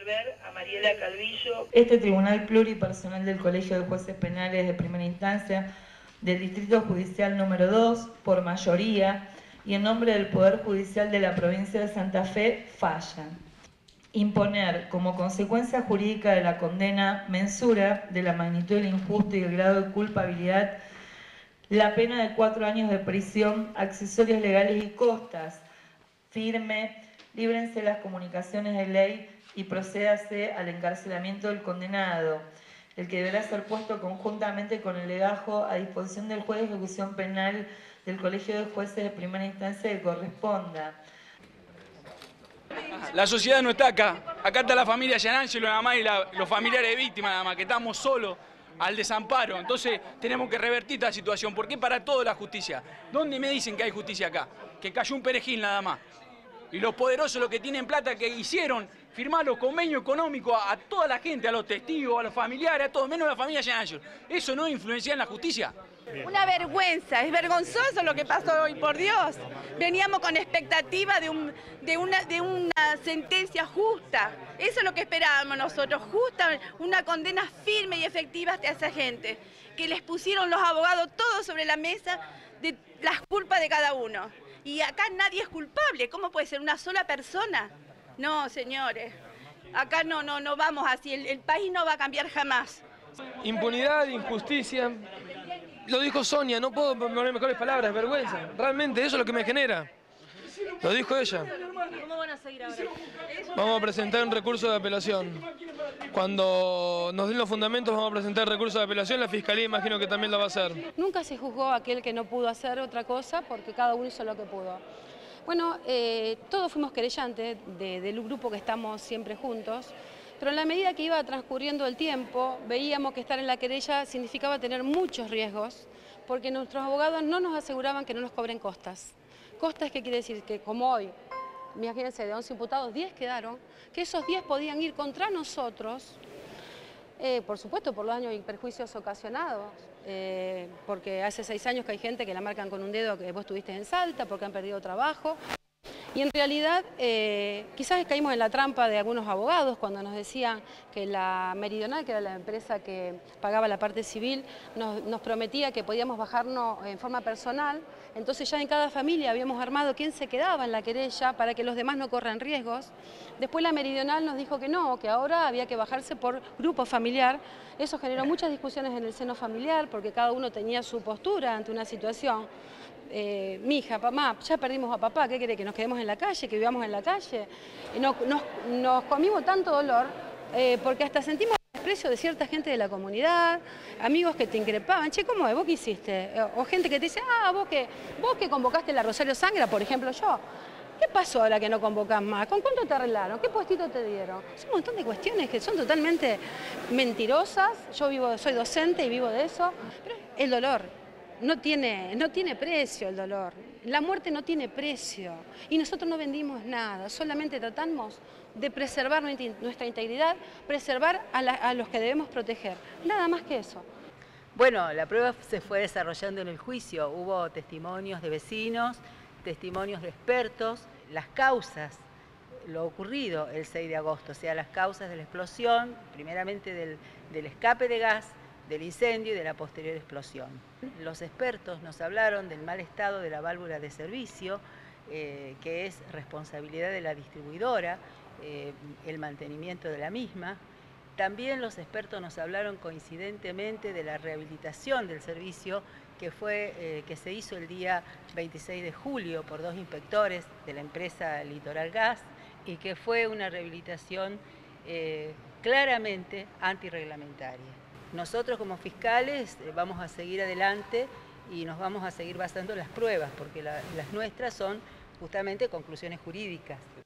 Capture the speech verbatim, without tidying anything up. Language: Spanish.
absolver a Mariela Calvillo. Este Tribunal Pluripersonal del Colegio de Jueces Penales de Primera Instancia del Distrito Judicial número dos, por mayoría, y en nombre del Poder Judicial de la Provincia de Santa Fe, falla. Imponer como consecuencia jurídica de la condena mensura de la magnitud del injusto y el grado de culpabilidad la pena de cuatro años de prisión, accesorios legales y costas. Firme, líbrense las comunicaciones de ley y procédase al encarcelamiento del condenado, el que deberá ser puesto conjuntamente con el legajo a disposición del juez de ejecución penal del Colegio de Jueces de Primera Instancia que corresponda. La sociedad no está acá. Acá está la familia Gianangelo nada más y la, los familiares de víctimas nada más, que estamos solos al desamparo. Entonces tenemos que revertir esta situación. ¿Por qué para todo la justicia? ¿Dónde me dicen que hay justicia acá? Que cayó un perejil nada más. Y los poderosos, los que tienen plata, que hicieron firmar los convenios económicos a, a toda la gente, a los testigos, a los familiares, a todos, menos a la familia Gianangelo. ¿Eso no influencia en la justicia? Una vergüenza, es vergonzoso lo que pasó hoy, por Dios. Veníamos con expectativa de, un, de, una, de una sentencia justa. Eso es lo que esperábamos nosotros, justa, una condena firme y efectiva hacia esa gente. Que les pusieron los abogados todo sobre la mesa de las culpas de cada uno. Y acá nadie es culpable. ¿Cómo puede ser una sola persona? No, señores. Acá no, no, no vamos así. El, el país no va a cambiar jamás. Impunidad, injusticia. Lo dijo Sonia, no puedo poner mejores palabras, vergüenza. Realmente eso es lo que me genera. Lo dijo ella. ¿Cómo van a seguir ahora? Vamos a presentar un recurso de apelación. Cuando nos den los fundamentos vamos a presentar el recurso de apelación. La Fiscalía imagino que también lo va a hacer. Nunca se juzgó a aquel que no pudo hacer otra cosa porque cada uno hizo lo que pudo. Bueno, eh, todos fuimos querellantes de, del grupo que estamos siempre juntos. Pero en la medida que iba transcurriendo el tiempo, veíamos que estar en la querella significaba tener muchos riesgos, porque nuestros abogados no nos aseguraban que no nos cobren costas. Costas, ¿qué quiere decir? Que como hoy, imagínense, de once imputados, diez quedaron, que esos diez podían ir contra nosotros, eh, por supuesto, por los daños y perjuicios ocasionados, eh, porque hace seis años que hay gente que la marcan con un dedo que vos estuviste en Salta, porque han perdido trabajo. Y en realidad eh, quizás caímos en la trampa de algunos abogados cuando nos decían que la Meridional, que era la empresa que pagaba la parte civil, nos, nos prometía que podíamos bajarnos en forma personal. Entonces ya en cada familia habíamos armado quién se quedaba en la querella para que los demás no corran riesgos. Después la Meridional nos dijo que no, que ahora había que bajarse por grupo familiar. Eso generó muchas discusiones en el seno familiar porque cada uno tenía su postura ante una situación. Eh, mi hija, mamá, ya perdimos a papá, ¿qué quiere? ¿Que nos quedemos en la calle, que vivamos en la calle? Y no, nos, nos comimos tanto dolor eh, porque hasta sentimos el desprecio de cierta gente de la comunidad, amigos que te increpaban, che, ¿cómo es? ¿Vos qué hiciste? O gente que te dice, ah, vos que, vos que convocaste la Rosario Sangra, por ejemplo, yo. ¿Qué pasó ahora que no convocás más? ¿Con cuánto te arreglaron? ¿Qué puestito te dieron? Son un montón de cuestiones que son totalmente mentirosas. Yo vivo, soy docente y vivo de eso. Pero el dolor. No tiene, no tiene precio el dolor, la muerte no tiene precio y nosotros no vendimos nada, solamente tratamos de preservar nuestra integridad, preservar a, la, a los que debemos proteger, nada más que eso. Bueno, la prueba se fue desarrollando en el juicio, hubo testimonios de vecinos, testimonios de expertos, las causas, lo ocurrido el seis de agosto, o sea, las causas de la explosión, primeramente del, del escape de gas, del incendio y de la posterior explosión. Los expertos nos hablaron del mal estado de la válvula de servicio, eh, que es responsabilidad de la distribuidora, eh, el mantenimiento de la misma. También los expertos nos hablaron coincidentemente de la rehabilitación del servicio que, fue, eh, que se hizo el día veintiséis de julio por dos inspectores de la empresa Litoral Gas y que fue una rehabilitación eh, claramente antirreglamentaria. Nosotros como fiscales vamos a seguir adelante y nos vamos a seguir basando en las pruebas, porque la, las nuestras son justamente conclusiones jurídicas.